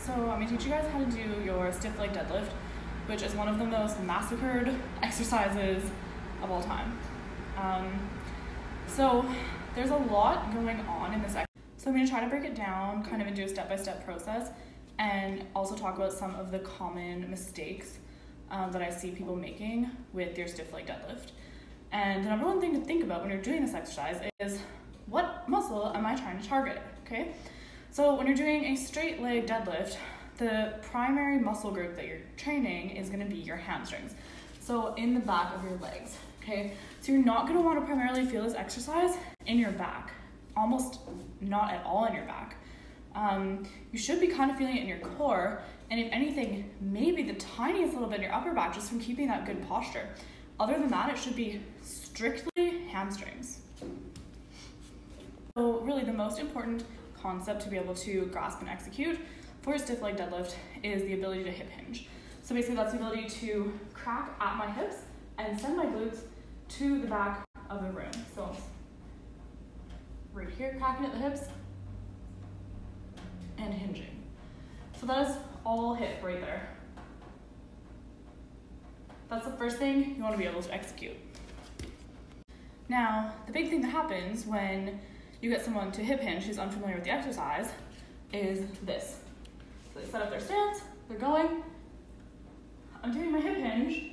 So I'm going to teach you guys how to do your stiff leg deadlift, which is one of the most massacred exercises of all time. So there's a lot going on in this exercise. So I'm going to try to break it down kind of into a step-by-step process and also talk about some of the common mistakes that I see people making with their stiff leg deadlift. And the number one thing to think about when you're doing this exercise is, what muscle am I trying to target, okay? So when you're doing a straight leg deadlift, the primary muscle group that you're training is gonna be your hamstrings. So in the back of your legs, okay? So you're not gonna wanna primarily feel this exercise in your back, almost not at all in your back. You should be kind of feeling it in your core, and if anything, maybe the tiniest little bit in your upper back, just from keeping that good posture. Other than that, it should be strictly hamstrings. So really the most important concept to be able to grasp and execute for a stiff leg deadlift is the ability to hip hinge. So basically that's the ability to crack at my hips and send my glutes to the back of the room. So right here, cracking at the hips and hinging. So that is all hip right there. That's the first thing you want to be able to execute. Now, the big thing that happens when you get someone to hip hinge who's unfamiliar with the exercise is this. So they set up their stance, they're going, I'm doing my hip hinge.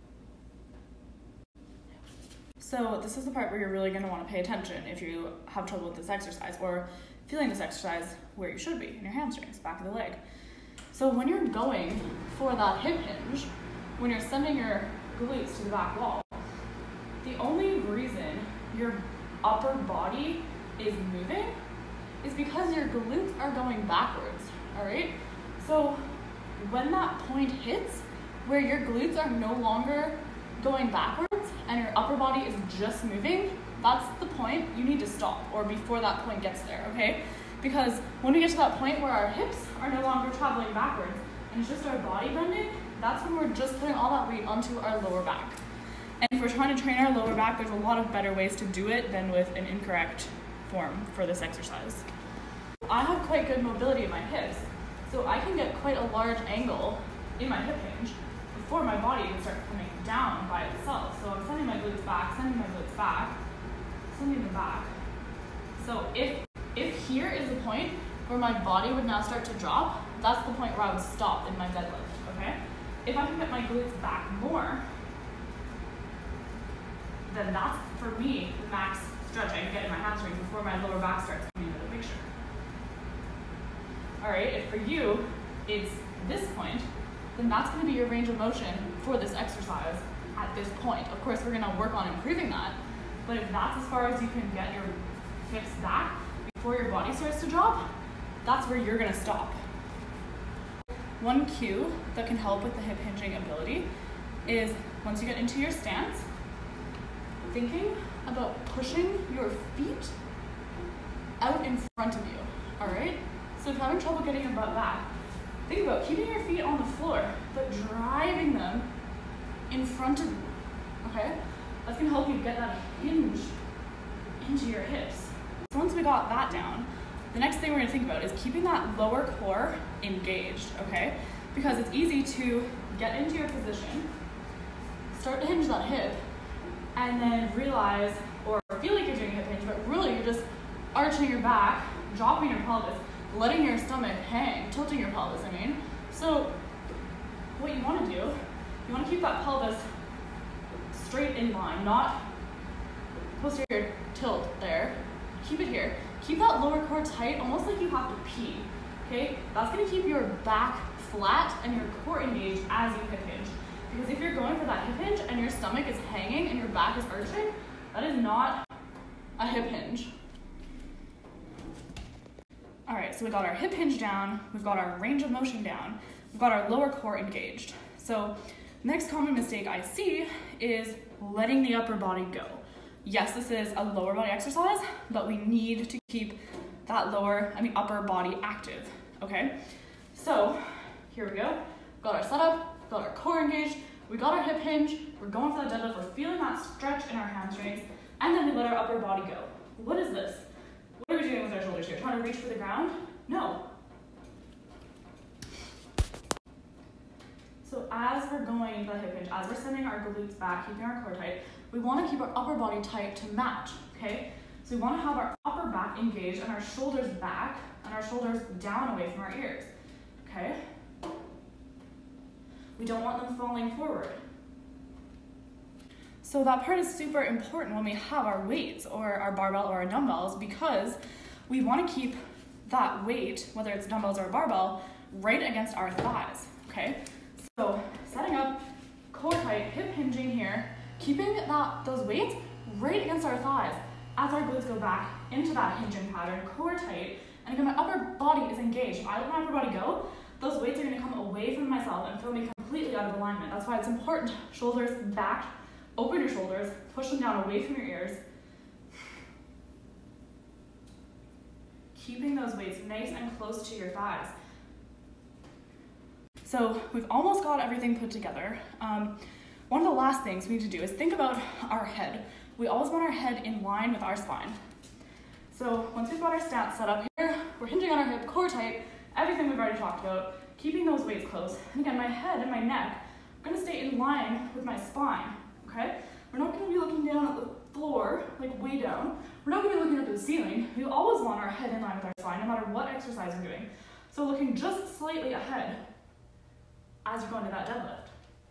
So this is the part where you're really going to want to pay attention if you have trouble with this exercise or feeling this exercise where you should be, in your hamstrings, back of the leg. So when you're going for that hip hinge, when you're sending your glutes to the back wall, the only reason your upper body is moving is because your glutes are going backwards, all right? So when that point hits where your glutes are no longer going backwards and your upper body is just moving, that's the point you need to stop, or before that point gets there, okay? Because when we get to that point where our hips are no longer traveling backwards and it's just our body bending, that's when we're just putting all that weight onto our lower back. And if we're trying to train our lower back, there's a lot of better ways to do it than with an incorrect form for this exercise. I have quite good mobility in my hips, so I can get quite a large angle in my hip hinge before my body even starts coming down by itself. So I'm sending my glutes back, sending them back. So if here is the point where my body would now start to drop, that's the point where I would stop in my deadlift, okay? If I can get my glutes back more, then that's, for me, the max stretch I can get in my hamstrings before my lower back starts coming into the picture. All right, if for you, it's this point, then that's gonna be your range of motion for this exercise at this point. Of course, we're gonna work on improving that, but if that's as far as you can get your hips back before your body starts to drop, that's where you're gonna stop. One cue that can help with the hip hinging ability is once you get into your stance, thinking about pushing your feet out in front of you, all right? So if you're having trouble getting your butt back, think about keeping your feet on the floor, but driving them in front of you, okay? That's gonna help you get that hinge into your hips. So once we got that down, the next thing we're gonna think about is keeping that lower core engaged, okay? Because it's easy to get into your position, start to hinge that hip, and then realize or feel like you're doing a hip hinge, but really you're just arching your back, dropping your pelvis, letting your stomach hang, tilting your pelvis, So what you wanna do, you wanna keep that pelvis straight in line, not posterior tilt there. Keep it here. Keep that lower core tight, almost like you have to pee, okay? That's gonna keep your back flat and your core engaged as you hip hinge. Because if you're going for that hip hinge and your stomach is hanging and your back is arching, that is not a hip hinge. All right, so we got our hip hinge down, we've got our range of motion down, we've got our lower core engaged. So next common mistake I see is letting the upper body go. Yes, this is a lower body exercise, but we need to keep that upper body active, okay? So here we go, got our setup, got our core engaged, we got our hip hinge, we're going for the deadlift, we're feeling that stretch in our hamstrings, and then we let our upper body go. What is this? What are we doing with our shoulders here? Trying to reach for the ground? No. as we're going into the hip hinge, as we're sending our glutes back, keeping our core tight, we want to keep our upper body tight to match, okay? So we want to have our upper back engaged and our shoulders back and our shoulders down away from our ears, okay? We don't want them falling forward. So that part is super important when we have our weights or our barbell or our dumbbells, because we want to keep that weight, whether it's dumbbells or a barbell, right against our thighs, okay? So setting up core tight, hip hinging here, keeping those weights right against our thighs as our glutes go back into that hinging pattern, core tight, and again, my upper body is engaged. If I let my upper body go, those weights are going to come away from myself and feel me completely out of alignment. That's why it's important. Shoulders back, open your shoulders, push them down away from your ears. Keeping those weights nice and close to your thighs. So we've almost got everything put together. One of the last things we need to do is think about our head. We always want our head in line with our spine. So once we've got our stance set up here, we're hinging on our hip, core tight, everything we've already talked about, keeping those weights close. And again, my head and my neck are gonna stay in line with my spine, okay? We're not gonna be looking down at the floor, like way down. We're not gonna be looking up at the ceiling. We always want our head in line with our spine, no matter what exercise we're doing. So looking just slightly ahead as you go into that deadlift.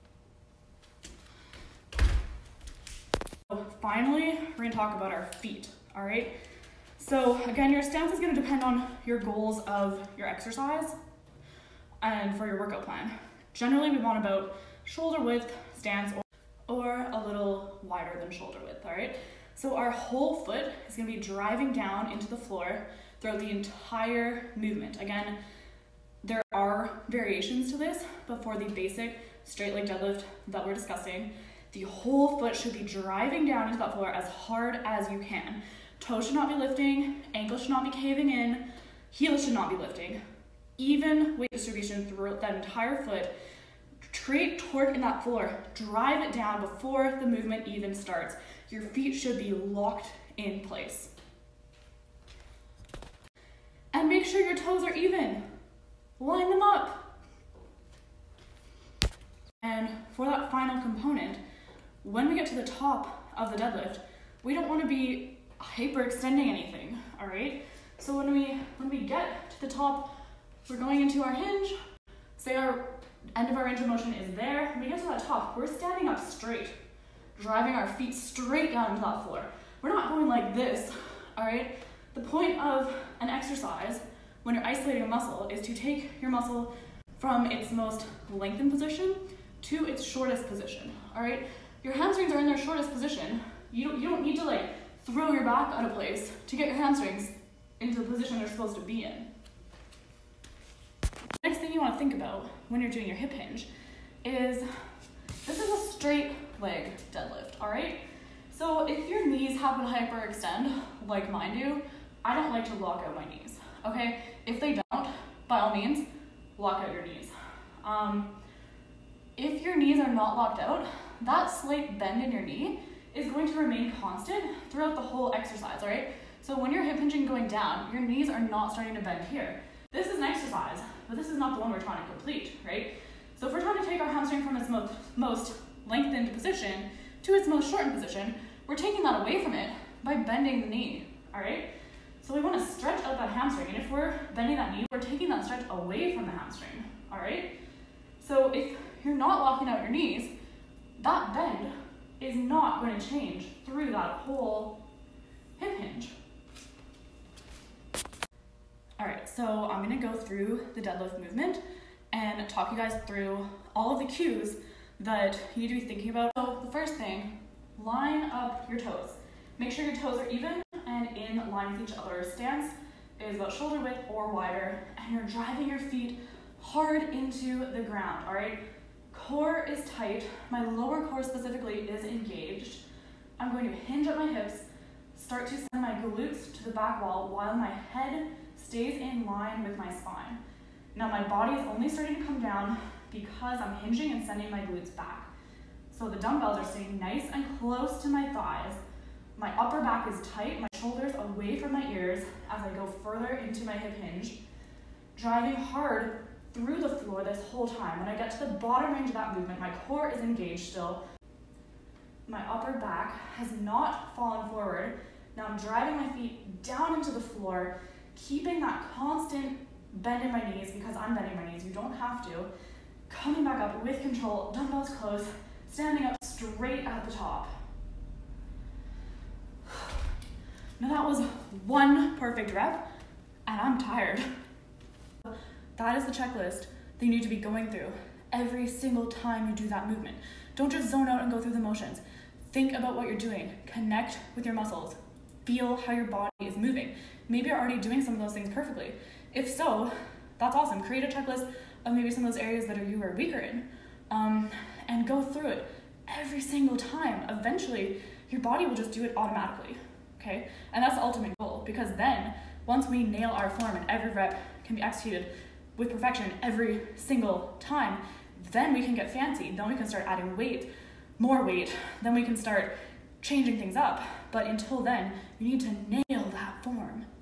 So finally, we're gonna talk about our feet, all right? So again, your stance is gonna depend on your goals of your exercise and for your workout plan. Generally, we want about shoulder width stance or a little wider than shoulder width, all right? So our whole foot is gonna be driving down into the floor throughout the entire movement. Again, there are variations to this, but for the basic straight leg deadlift that we're discussing, the whole foot should be driving down into that floor as hard as you can. Toes should not be lifting, ankles should not be caving in, heels should not be lifting. Even weight distribution throughout that entire foot. Create torque in that floor. Drive it down before the movement even starts. Your feet should be locked in place. And make sure your toes are even. Line them up. And for that final component, when we get to the top of the deadlift, we don't want to be hyperextending anything, all right? So when we get to the top, we're going into our hinge. Say our end of our range of motion is there. When we get to that top, we're standing up straight, driving our feet straight down into that floor. We're not going like this, all right? The point of an exercise when you're isolating a muscle is to take your muscle from its most lengthened position to its shortest position, all right? Your hamstrings are in their shortest position. You don't need to like throw your back out of place to get your hamstrings into the position they're supposed to be in. The next thing you want to think about when you're doing your hip hinge is this is a straight leg deadlift, all right? So if your knees happen to hyperextend, like mine do, I don't like to lock out my knees, okay? If they don't, by all means, lock out your knees. If your knees are not locked out, that slight bend in your knee is going to remain constant throughout the whole exercise, all right? So when you're hip hinging going down, your knees are not starting to bend here. This is an exercise, but this is not the one we're trying to complete, right? So if we're trying to take our hamstring from its most lengthened position to its most shortened position, we're taking that away from it by bending the knee, all right? So we want to stretch out that hamstring, and if we're bending that knee, we're taking that stretch away from the hamstring, all right? So if you're not locking out your knees, that bend is not going to change through that whole hip hinge. All right, so I'm gonna go through the deadlift movement and talk you guys through all of the cues that you need to be thinking about. So the first thing, line up your toes. Make sure your toes are even and in line with each other. Stance is about shoulder width or wider, and you're driving your feet hard into the ground, all right? Core is tight. My lower core specifically is engaged. I'm going to hinge at my hips, start to send my glutes to the back wall while my head stays in line with my spine. Now my body is only starting to come down because I'm hinging and sending my glutes back. So the dumbbells are staying nice and close to my thighs. My upper back is tight, my shoulders away from my ears as I go further into my hip hinge, driving hard through the floor this whole time. When I get to the bottom range of that movement, my core is engaged still. My upper back has not fallen forward. Now I'm driving my feet down into the floor, keeping that constant bend in my knees because I'm bending my knees. You don't have to. Coming back up with control, dumbbells close, standing up straight at the top. Now that was one perfect rep, and I'm tired. That is the checklist that you need to be going through every single time you do that movement. Don't just zone out and go through the motions. Think about what you're doing. Connect with your muscles. Feel how your body is moving. Maybe you're already doing some of those things perfectly. If so, that's awesome. Create a checklist of maybe some of those areas that you are weaker in, and go through it every single time. Eventually, your body will just do it automatically, okay? And that's the ultimate goal, because then, once we nail our form and every rep can be executed with perfection every single time, then we can get fancy. Then we can start adding weight, more weight. Then we can start changing things up. But until then, you need to nail that form.